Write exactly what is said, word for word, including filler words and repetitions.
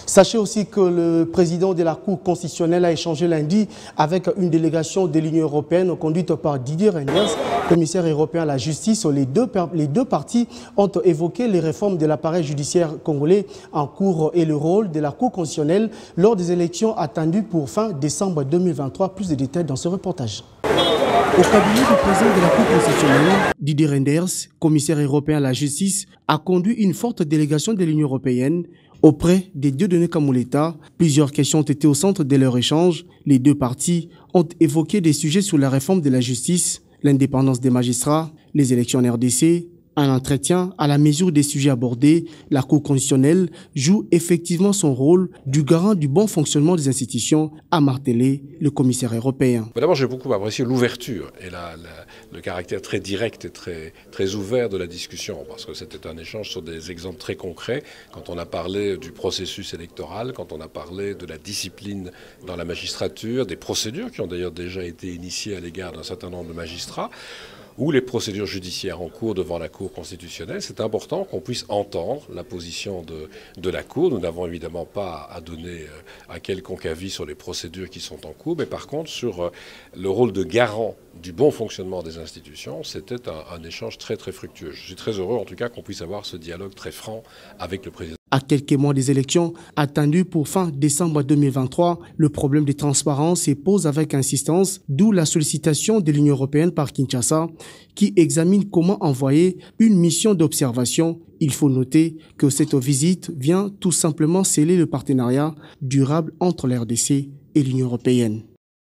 Sachez aussi que le président de la Cour constitutionnelle a échangé lundi avec une délégation de l'Union européenne conduite par Didier Reynders, commissaire européen à la justice. Les deux, les deux parties ont évoqué les réformes de l'appareil judiciaire congolais en cours et le rôle de la Cour constitutionnelle lors des élections attendues pour fin décembre deux mille vingt-trois. Plus de détails dans ce reportage. Au cabinet du président de la Cour constitutionnelle, Didier Reynders, commissaire européen à la justice, a conduit une forte délégation de l'Union européenne. Auprès des Dieudonné Kamoleta, plusieurs questions ont été au centre de leur échange. Les deux parties ont évoqué des sujets sur la réforme de la justice, l'indépendance des magistrats, les élections en R D C. Un entretien à la mesure des sujets abordés, la Cour constitutionnelle joue effectivement son rôle du garant du bon fonctionnement des institutions, a martelé le commissaire européen. D'abord, j'ai beaucoup apprécié l'ouverture et la, la, le caractère très direct et très, très ouvert de la discussion, parce que c'était un échange sur des exemples très concrets, quand on a parlé du processus électoral, quand on a parlé de la discipline dans la magistrature, des procédures qui ont d'ailleurs déjà été initiées à l'égard d'un certain nombre de magistrats, ou les procédures judiciaires en cours devant la Cour constitutionnelle. C'est important qu'on puisse entendre la position de, de la Cour. Nous n'avons évidemment pas à donner à quelconque avis sur les procédures qui sont en cours, mais par contre sur le rôle de garant du bon fonctionnement des institutions, c'était un, un échange très très fructueux. Je suis très heureux en tout cas qu'on puisse avoir ce dialogue très franc avec le président. À quelques mois des élections attendues pour fin décembre deux mille vingt-trois, le problème de transparence se pose avec insistance, d'où la sollicitation de l'Union européenne par Kinshasa, qui examine comment envoyer une mission d'observation. Il faut noter que cette visite vient tout simplement sceller le partenariat durable entre l'R D C et l'Union européenne.